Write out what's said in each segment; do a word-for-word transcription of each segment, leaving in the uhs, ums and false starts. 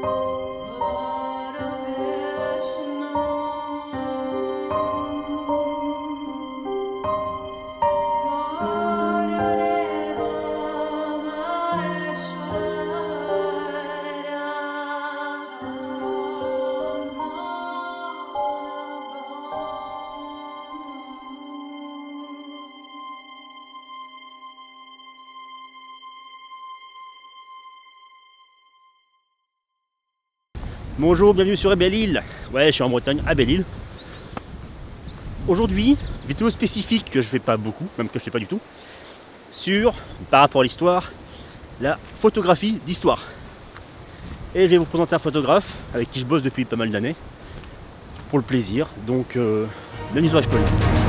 Bonjour, bienvenue sur Belle-Île. Ouais, je suis en Bretagne, à Belle-Île. Aujourd'hui, vidéo spécifique que je fais pas beaucoup, même que je fais pas du tout, sur, par rapport à l'histoire, la photographie d'histoire. Et je vais vous présenter un photographe avec qui je bosse depuis pas mal d'années, pour le plaisir. Donc, euh, bienvenue sur Explorer.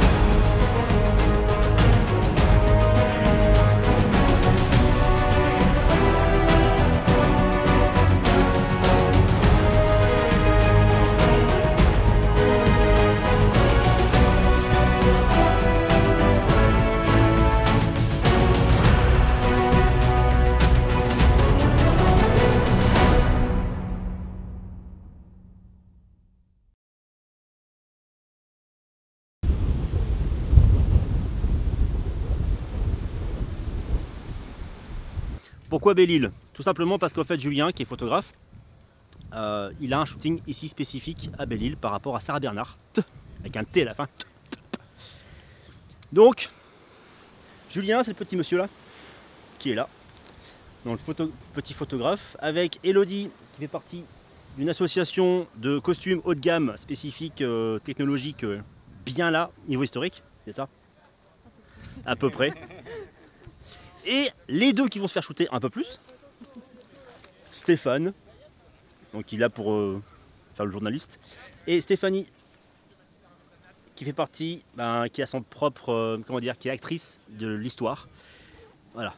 Pourquoi Belle-Île? Tout simplement parce qu'en fait Julien, qui est photographe, euh, il a un shooting ici spécifique à Belle-Île par rapport à Sarah Bernard, avec un T à la fin. Donc, Julien, c'est le petit monsieur là, qui est là, donc le photo, petit photographe, avec Elodie, qui fait partie d'une association de costumes haut de gamme spécifiques euh, technologiques, euh, bien là, niveau historique, c'est ça? À peu près. Et les deux qui vont se faire shooter un peu plus, Stéphane, donc il est là pour euh, faire le journaliste, et Stéphanie, qui fait partie, ben, qui a son propre, euh, comment dire, qui est actrice de l'histoire. Voilà.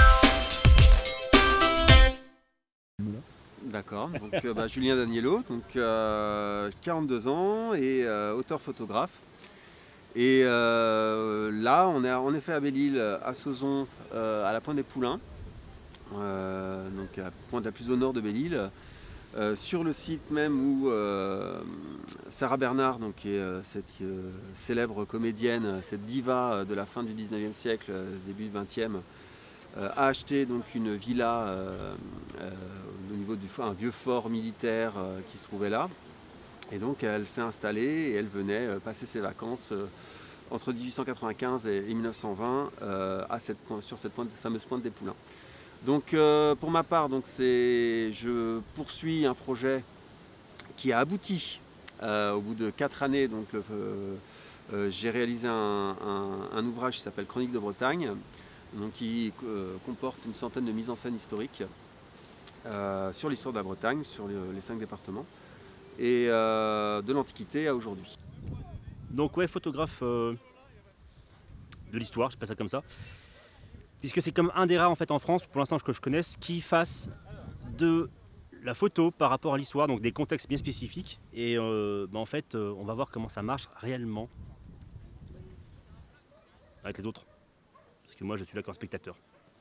D'accord, donc euh, bah, Julien Daniello, donc euh, quarante-deux ans et euh, auteur photographe. Et euh, là, on est en effet à Belle-Île, à Sauzon, euh, à la Pointe des Poulains, euh, donc à la pointe la plus au nord de Belle-Île, euh, sur le site même où euh, Sarah Bernard, donc, qui est euh, cette euh, célèbre comédienne, cette diva de la fin du dix-neuvième siècle, début du vingtième, euh, a acheté donc une villa euh, euh, au niveau du un vieux fort militaire euh, qui se trouvait là. Et donc elle s'est installée et elle venait passer ses vacances euh, entre mille huit cent quatre-vingt-quinze et mille neuf cent vingt euh, à cette pointe, sur cette pointe, fameuse pointe des Poulains. Donc euh, pour ma part, donc je poursuis un projet qui a abouti euh, au bout de quatre années. Donc euh, euh, j'ai réalisé un, un, un ouvrage qui s'appelle Chronique de Bretagne, donc qui euh, comporte une centaine de mises en scène historiques euh, sur l'histoire de la Bretagne, sur les, les cinq départements. Et euh, de l'Antiquité à aujourd'hui. Donc ouais, photographe euh, de l'histoire, je sais pas ça comme ça, puisque c'est comme un des rares en fait en France, pour l'instant que je connaisse, qui fasse de la photo par rapport à l'histoire, donc des contextes bien spécifiques. Et euh, bah en fait, euh, on va voir comment ça marche réellement avec les autres, parce que moi je suis là comme spectateur.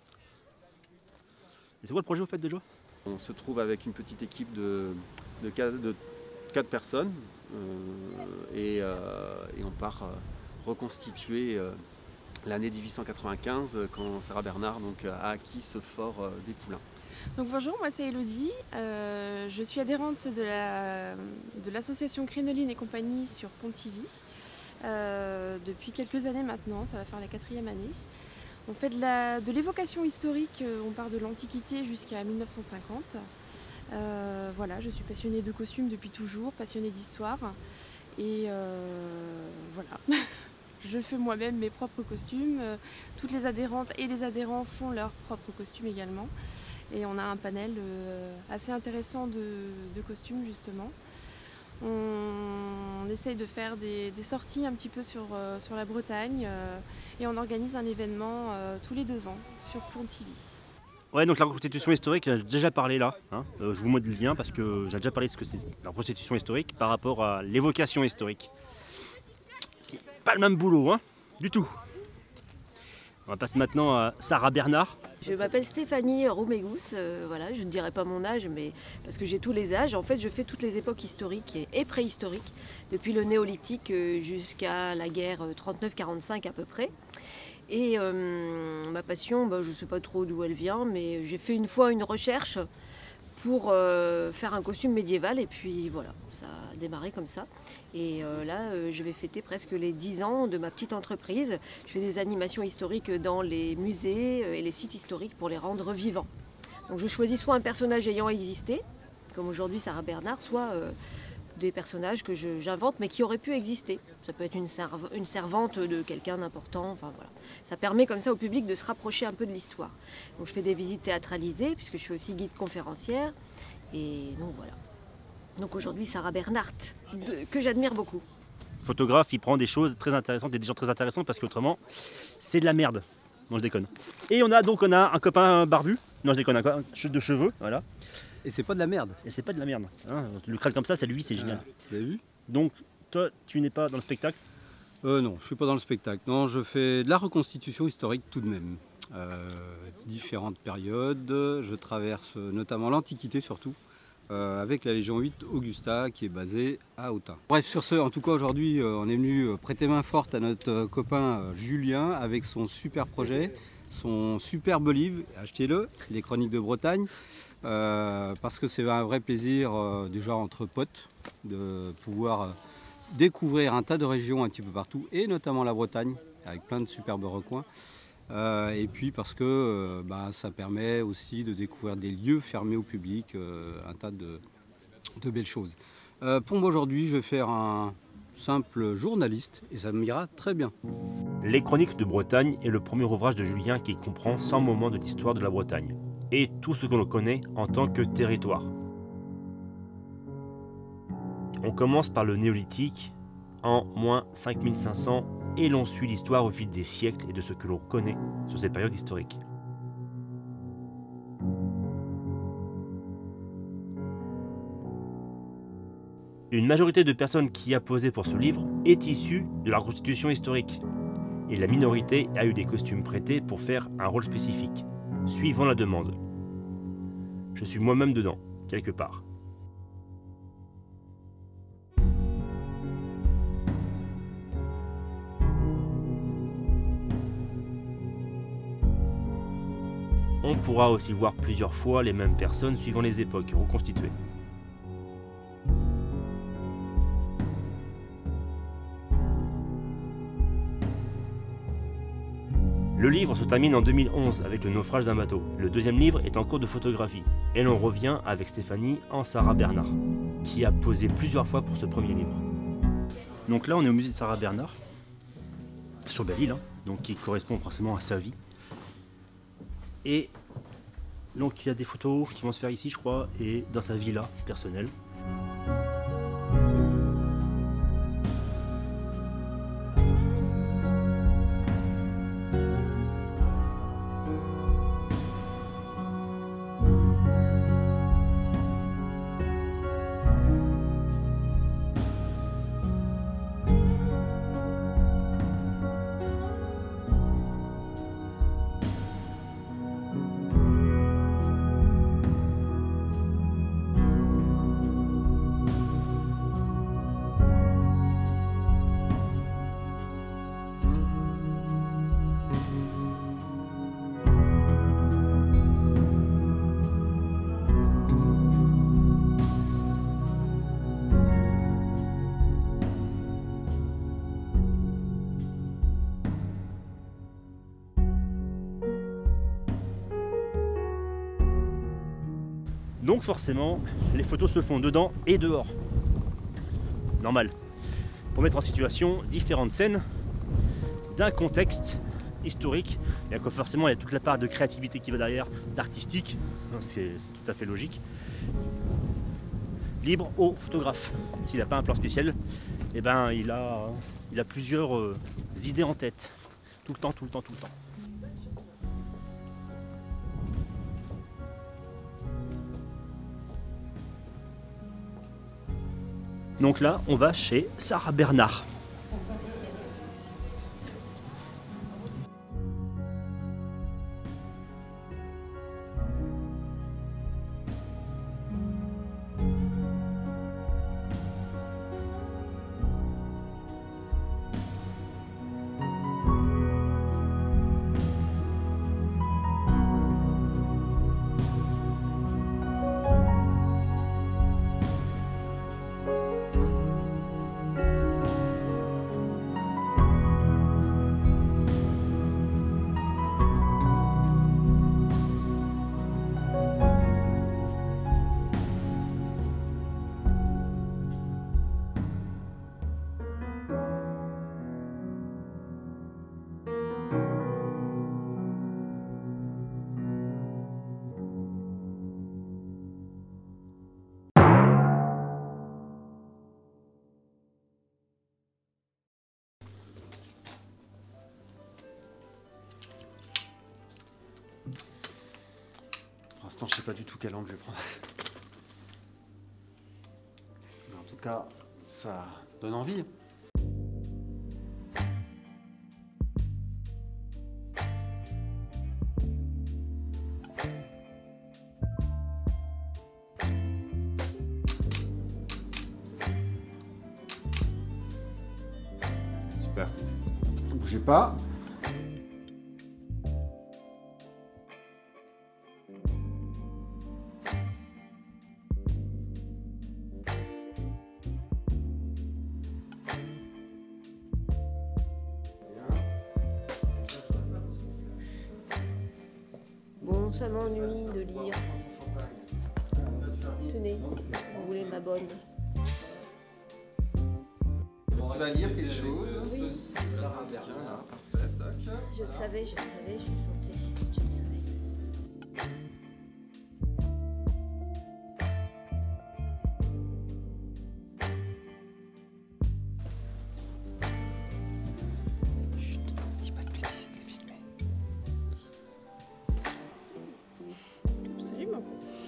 Et c'est quoi le projet au fait déjà? On se trouve avec une petite équipe de, de, de quatre personnes euh, et, euh, et on part euh, reconstituer euh, l'année mille huit cent quatre-vingt-quinze quand Sarah Bernard donc, a acquis ce fort euh, des Poulains. Donc bonjour, moi c'est Elodie, euh, je suis adhérente de la, de l'association Crénoline et compagnie sur Pontivy euh, depuis quelques années maintenant, ça va faire la quatrième année. On fait de l'évocation historique, on part de l'Antiquité jusqu'à mille neuf cent cinquante. Euh, voilà, je suis passionnée de costumes depuis toujours, passionnée d'histoire. Et euh, voilà, je fais moi-même mes propres costumes. Toutes les adhérentes et les adhérents font leurs propres costumes également. Et on a un panel euh, assez intéressant de, de costumes justement. On, on essaye de faire des, des sorties un petit peu sur, euh, sur la Bretagne euh, et on organise un événement euh, tous les deux ans sur Pontivy. Ouais, donc la reconstitution historique, j'ai déjà parlé là, hein. euh, je vous montre le lien parce que j'ai déjà parlé de ce que c'est la reconstitution historique par rapport à l'évocation historique. C'est pas le même boulot, hein, du tout. On va passer maintenant à Sarah Bernard. Je m'appelle Stéphanie Roumégous, euh, voilà, je ne dirai pas mon âge, mais parce que j'ai tous les âges. En fait, je fais toutes les époques historiques et, et préhistoriques, depuis le néolithique euh, jusqu'à la guerre trente-neuf quarante-cinq à peu près. Et euh, ma passion, bah, je ne sais pas trop d'où elle vient, mais j'ai fait une fois une recherche pour euh, faire un costume médiéval, et puis voilà, ça a démarré comme ça. Et euh, là, euh, je vais fêter presque les dix ans de ma petite entreprise. Je fais des animations historiques dans les musées et les sites historiques pour les rendre vivants. Donc je choisis soit un personnage ayant existé, comme aujourd'hui Sarah Bernard, soit euh, des personnages que j'invente mais qui auraient pu exister. Ça peut être une, serv une servante de quelqu'un d'important, enfin voilà. Ça permet comme ça au public de se rapprocher un peu de l'histoire. Donc je fais des visites théâtralisées puisque je suis aussi guide conférencière. Et donc voilà. Donc aujourd'hui Sarah Bernard, de, que j'admire beaucoup. Photographe, il prend des choses très intéressantes et des gens très intéressants parce qu'autrement, c'est de la merde. Non, je déconne. Et on a donc on a un copain barbu. Non, je déconne, un copain de cheveux, voilà. Et c'est pas de la merde. Et c'est pas de la merde. Hein. Le crâne comme ça, c'est lui, c'est génial. Ah, vous avez vu? Donc, toi, tu n'es pas dans le spectacle? Euh, non, je suis pas dans le spectacle. Non, je fais de la reconstitution historique tout de même. Euh, différentes périodes. Je traverse notamment l'Antiquité surtout. Euh, avec la Légion huit Augusta qui est basée à Autun. Bref, sur ce, en tout cas aujourd'hui, euh, on est venu prêter main forte à notre euh, copain euh, Julien avec son super projet, son superbe livre, achetez-le, Les Chroniques de Bretagne, euh, parce que c'est un vrai plaisir euh, déjà entre potes de pouvoir euh, découvrir un tas de régions un petit peu partout, et notamment la Bretagne, avec plein de superbes recoins. Euh, et puis parce que euh, bah, ça permet aussi de découvrir des lieux fermés au public, euh, un tas de, de belles choses. Euh, pour moi aujourd'hui, je vais faire un simple journaliste et ça m'ira très bien. Les Chroniques de Bretagne est le premier ouvrage de Julien qui comprend cent moments de l'histoire de la Bretagne et tout ce que l'on connaît en tant que territoire. On commence par le néolithique en moins cinq mille cinq cents et l'on suit l'histoire au fil des siècles et de ce que l'on connaît sur ces périodes historiques. Une majorité de personnes qui a posé pour ce livre est issue de la reconstitution historique et la minorité a eu des costumes prêtés pour faire un rôle spécifique, suivant la demande. Je suis moi-même dedans, quelque part. On pourra aussi voir plusieurs fois les mêmes personnes suivant les époques reconstituées. Le livre se termine en deux mille onze avec le naufrage d'un bateau. Le deuxième livre est en cours de photographie. Et l'on revient avec Stéphanie en Sarah Bernard, qui a posé plusieurs fois pour ce premier livre. Donc là on est au musée de Sarah Bernard, sur Belle-Île, hein, donc qui correspond forcément à sa vie. Et donc il y a des photos qui vont se faire ici je crois et dans sa villa personnelle. Donc forcément, les photos se font dedans et dehors. Normal. Pour mettre en situation différentes scènes d'un contexte historique. Et que forcément, il y a toute la part de créativité qui va derrière, d'artistique. C'est tout à fait logique. Libre au photographe. S'il n'a pas un plan spécial, eh ben, il, a, il a plusieurs euh, idées en tête. Tout le temps, tout le temps, tout le temps. Donc là, on va chez Sarah Bernard. l'instant, je sais pas du tout quel angle je vais prendre. Mais en tout cas, ça donne envie. Super. Ne bougez pas. Bon, ça m'ennuie de lire. Tenez, vous voulez ma bonne. Tu vas lire quelque chose. Oui. Ça va bien, là. Parfait, tac. Je le savais, je le savais, je le sentais. Je le savais. Chut, dis pas de bêtises, t'es filmé. Absolument.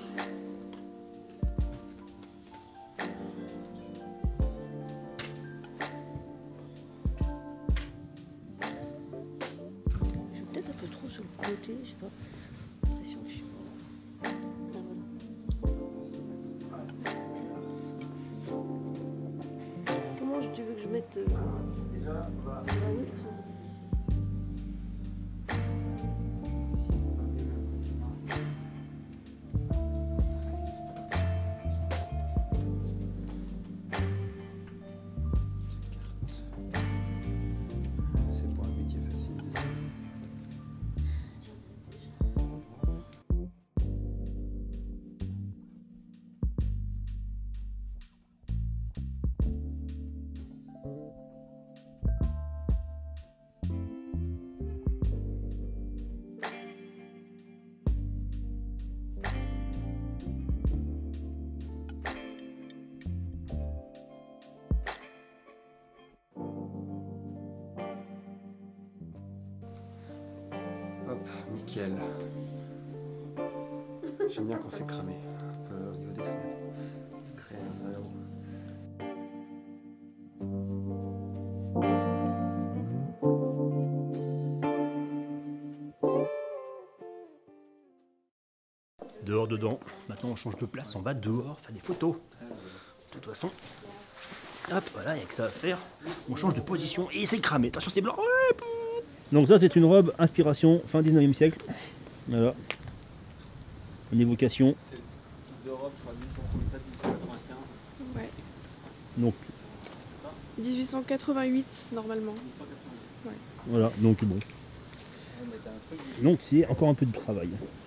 Je suis peut-être un peu trop sur le côté, je sais pas. J'ai l'impression que je suis pas. Ah, voilà. Comment tu veux que je mette euh... Déjà, on va. ah oui, tout ça. C'est pour un métier facile. Hop, nickel. J'aime bien quand c'est cramé, un peu au niveau des fenêtres. Créer un halo. Dehors, dedans. Maintenant, on change de place, on va dehors faire des photos. De toute façon, hop, voilà, il n'y a que ça à faire. On change de position et c'est cramé. Attention, c'est blanc. Ouais, pou. Donc ça, c'est une robe inspiration fin dix-neuvième siècle. Voilà. Une évocation. C'est le type de robe, je crois, dix-huit cent soixante-sept dix-huit cent quatre-vingt-quinze. Ouais. Donc, dix-huit cent quatre-vingt-huit normalement. dix-huit cent quatre-vingt-huit. voilà. Donc, bon. On mettait un truc. Donc, c'est encore un peu de travail.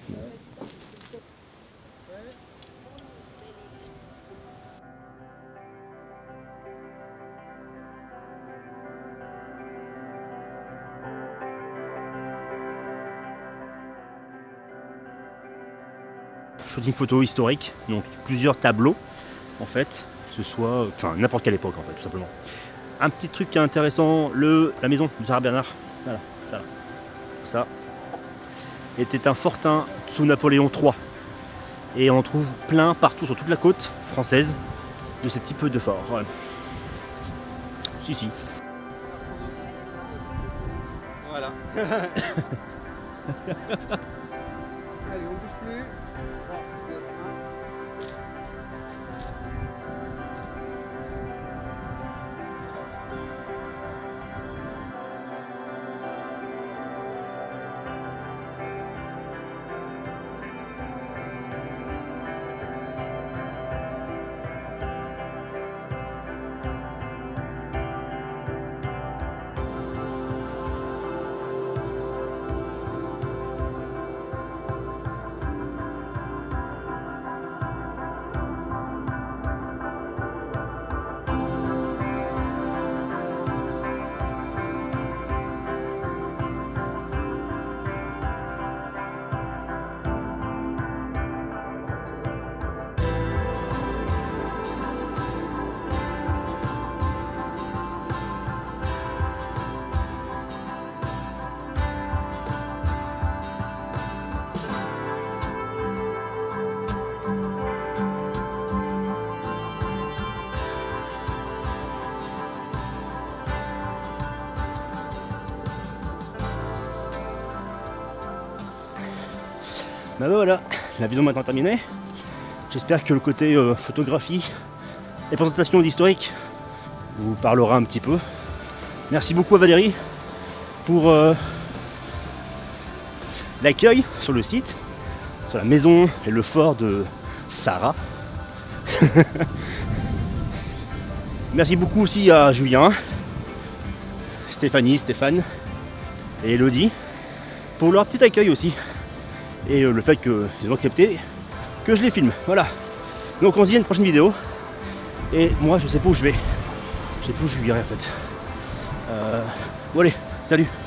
Shooting photo historique, donc plusieurs tableaux en fait, que ce soit, enfin n'importe quelle époque en fait, tout simplement. Un petit truc qui est intéressant, le, la maison de Sarah Bernard, voilà, ça, ça, était un fortin sous Napoléon trois. Et on en trouve plein partout sur toute la côte française de ce type de fort. Ouais. Si, si. Voilà. Allez, on bouge plus. trois, deux, un. Bah voilà, la vidéo est maintenant terminée. J'espère que le côté euh, photographie et présentation d'historique vous parlera un petit peu. Merci beaucoup à Valérie pour euh, l'accueil sur le site, sur la maison et le fort de Sarah. Merci beaucoup aussi à Julien, Stéphanie, Stéphane et Elodie pour leur petit accueil aussi et le fait qu'ils ont accepté que je les filme. Voilà. Donc on se dit à une prochaine vidéo et moi je sais pas où je vais. Je sais pas où je vais en fait. Euh... Bon allez, salut.